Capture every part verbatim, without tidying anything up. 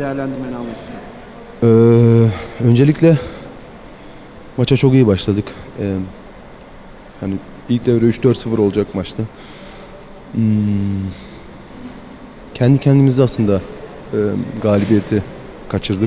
değerlendirmeni almak istedim. Ee, öncelikle maça çok iyi başladık. Ee, hani ilk devre üç dört sıfır olacak maçta. Hmm, kendi kendimizi aslında e, galibiyeti kaçırdık.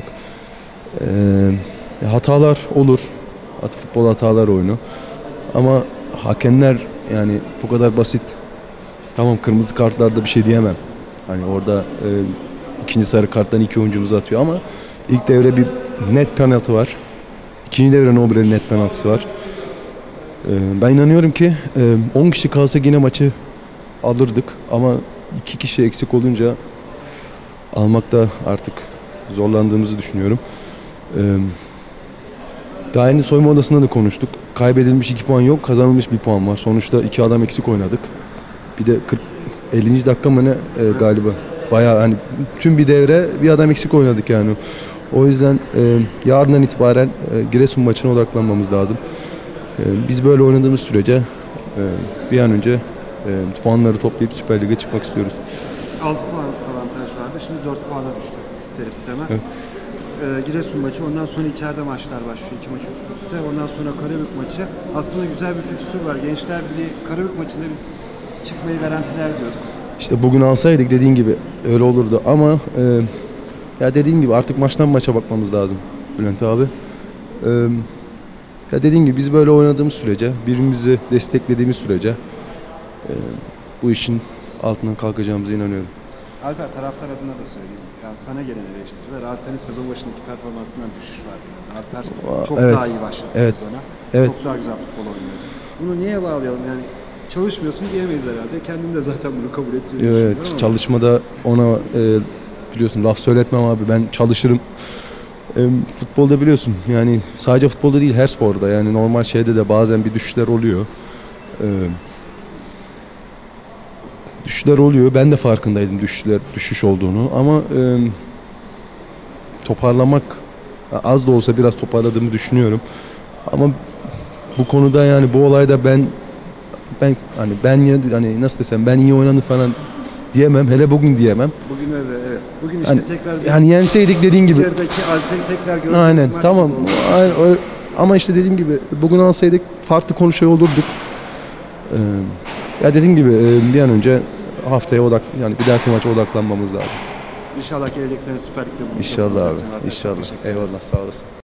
Ee, hatalar olur. Futbol hatalar oyunu. Ama hakemler yani bu kadar basit. Tamam, kırmızı kartlarda bir şey diyemem. Hani orada e, ikinci sarı karttan iki oyuncumuzu atıyor ama ilk devre bir net penaltı var. İkinci devre Nobre'nin net penaltısı var. E, ben inanıyorum ki e, on kişi kalsa yine maçı alırdık ama iki kişi eksik olunca almakta artık zorlandığımızı düşünüyorum. E, daha yeni soyunma odasında da konuştuk. Kaybedilmiş iki puan yok, kazanılmış bir puan var. Sonuçta iki adam eksik oynadık. Bir de kırk ellinci dakika mı ne e, galiba. Bayağı hani tüm bir devre bir adam eksik oynadık yani. O yüzden e, yarından itibaren e, Giresun maçına odaklanmamız lazım. E, biz böyle oynadığımız sürece e, bir an önce e, puanları toplayıp Süper Lig'e çıkmak istiyoruz. altı puan avantaj vardı. Şimdi dört puana düştü ister istemez. Evet. Ee, Giresun maçı, ondan sonra içeride maçlar başlıyor. İki maç üst üste. Ondan sonra Karabük maçı. Aslında güzel bir fikstür var. Gençler Birliği Karabük maçında biz çıkmayı garantiler diyorduk. İşte bugün alsaydık dediğin gibi öyle olurdu ama e, ya dediğim gibi artık maçtan maça bakmamız lazım Bülent abi. E, ya dediğim gibi biz böyle oynadığımız sürece, birbirimizi desteklediğimiz sürece e, bu işin altından kalkacağımıza inanıyorum. Alper, taraftar adına da söyleyeyim. Yani sana gelen eleştiriler, Alper'in sezon başındaki performansından düşüş var. Yani Alper çok evet. daha iyi başladı Evet. sezona. Evet. Çok daha güzel futbol oynuyordu. Bunu niye bağlayalım yani? Çalışmıyorsun diyemeyiz herhalde. Kendin de zaten bunu kabul ettiğini Evet, düşünüyorum ama. çalışmada ona e, biliyorsun laf söyletmem abi, ben çalışırım. E, futbolda biliyorsun yani sadece futbolda değil her sporda yani normal şeyde de bazen bir düşüşler oluyor. E, düşüşler oluyor. Ben de farkındaydım düşüşler düşüş olduğunu ama e, toparlamak az da olsa biraz toparladığımı düşünüyorum. Ama bu konuda yani bu olayda ben ben hani ben ya hani nasıl desem ben iyi oynadım falan diyemem. Hele bugün diyemem. Bugün öyle, evet. Bugün işte Hani, tekrar yani yenseydik dediğin gibi. İlerideki Alper'i tekrar göreceğiz. Aynen tamam. Aynen, o, ama işte dediğim gibi bugün alsaydık farklı konuşuyor olurduk. Ee, ya dediğim gibi bir an önce haftaya odak yani bir dahaki maça odaklanmamız lazım. İnşallah gelecek sene Süper Lig'de buluşacağız. İnşallah abi. İnşallah. Eyvallah, sağ olasın.